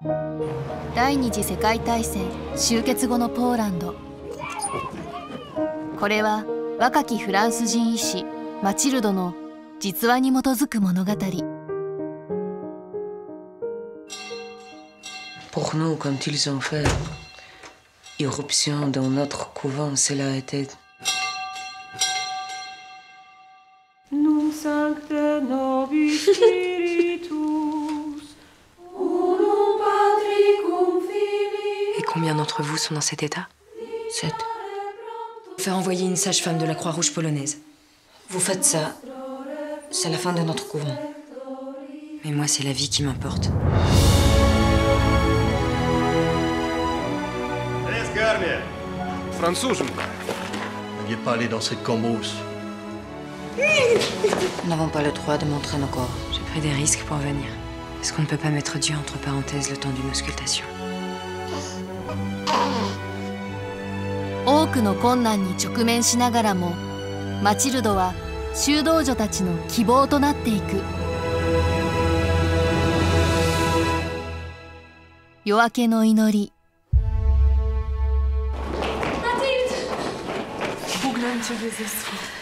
第二次世界大戦終結後のポーランド。これは若きフランス人医師マチルドの実話に基づく物語。 Pour nous, quand ils ont fait irruption dans notre couvent, cela a été. Nunc sancte nobis spiritus, unum patricum filii. Et combien d'entre vous sont dans cet état? 7. Faire envoyer une sage-femme de la Croix-Rouge polonaise. Vous faites ça, c'est la fin de notre couvent. Mais moi, c'est la vie qui m'importe. N'alliez pas aller dans cette cambrousse. Nous n'avons pas le droit de montrer nos corps. J'ai pris des risques pour venir. Est-ce qu'on ne peut pas mettre Dieu entre parenthèses le temps d'une auscultation? 多くの困難に直面しながらも、マチルドは修道女たちの希望となっていく。夜明けの祈り。 Bóg nam Ciebie zesłał.